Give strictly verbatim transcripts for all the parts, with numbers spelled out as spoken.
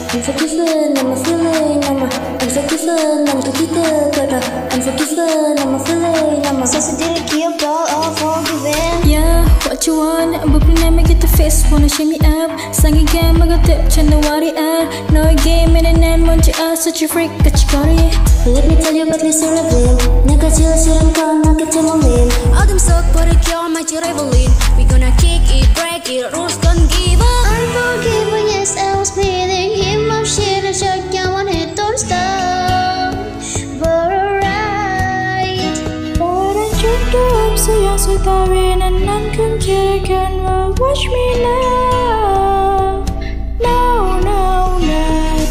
Unforgiven, I'm a feeling, I'm a unforgiven, I'm kita kata unforgiven, I'm a feeling, I'm a saya sendiri kiap all unforgiven. Yeah, what you want? But never get the face, wanna shake me up. Sang again, I got tip, chin the worry up. No game in an end, want you out, such a freak, got you got it. Let me tell you about this SSERAFFIM. Naga chill, siram kau, naga cemolin. All them suck, but it cure my reveling. We gonna kick it, break it, rules gon' give up. Unforgiven, yes, I was bleeding him up shit. I shot you one hit, don't stop. But alright. But I tripped up, so you're so tired, and none can care again. Well, watch me now. No, no, no.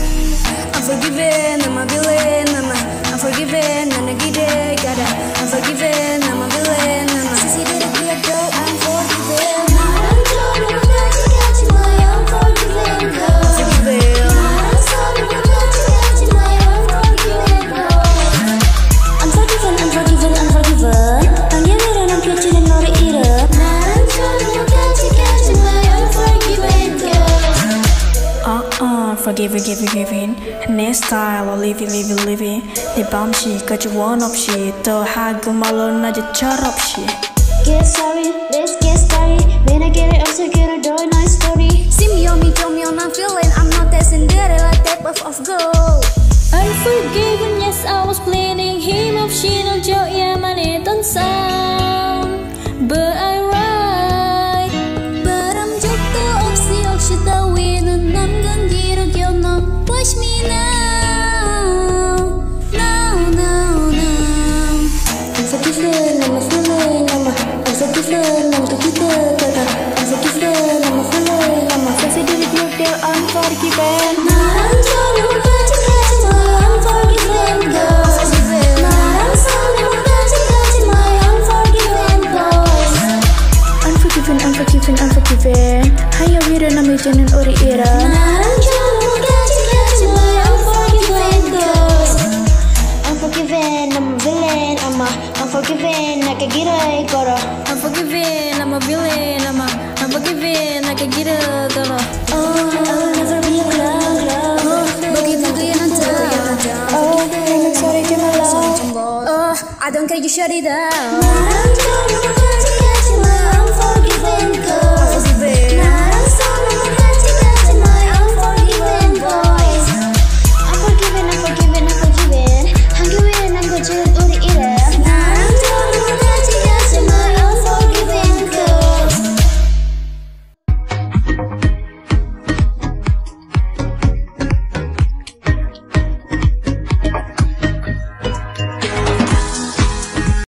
Unforgiven, I'm a villain, I'm a unforgiven, I'm a giddy, gotta unforgiven, I'm a villain, I'm a sissy did it clear, girl, unforgiven. I'm trying to catch you, catch you, my unforgiven girl. Unforgiven. I'm sorry, I'm catch you, catch you, my unforgiven girl. Unforgiven, unforgiven, unforgiven. Ang yaman ang catch you na nori ira. I'm trying to catch you, catch you, my unforgiven girl. Uh-uh, forgive, forgive, forgiving. Next style, or livy, livy, livy. The bomb shit, got you one up shit. The hag malone, I just char up shit. Get sorry, let's get started. When I get it, also get a door, nice story. See me on me, tell me on I'm feeling, I'm not that Cinderella type of, of girl. Unforgiven, yes, I was bleeding him up shit. No joke, yeah, man, it don't sound. But I write. But I'm just the opposite of shit that we know. None gon' get a girl, no. Push me now. No, no, no. Unforgiven, I'm a feeling, I'm a unforgiven, I'm kita kata unforgiven, I'm a feeling, I'm a Sexy did it, they're unforgiven. I'm trying to catch you, catch you, my unforgiven girl. I'm sorry, I'm catch you, catch you, my unforgiven girl. Unforgiven, unforgiven, unforgiven. Hanya wira na may janan ori ira. I'm trying to catch you, catch you, my unforgiven girl. Unforgiven, I'm a villain, I'm a unforgiven, nakagiray koro. Unforgiven, I'm a villain, I'm a unforgiven, I can get a dollar. Oh, I will never be a clown, clown. Begitu dia nanti. Oh, I'm sorry to my love. Oh, I don't care, you shut it down. I'm trying to catch you, catch you, my unforgiven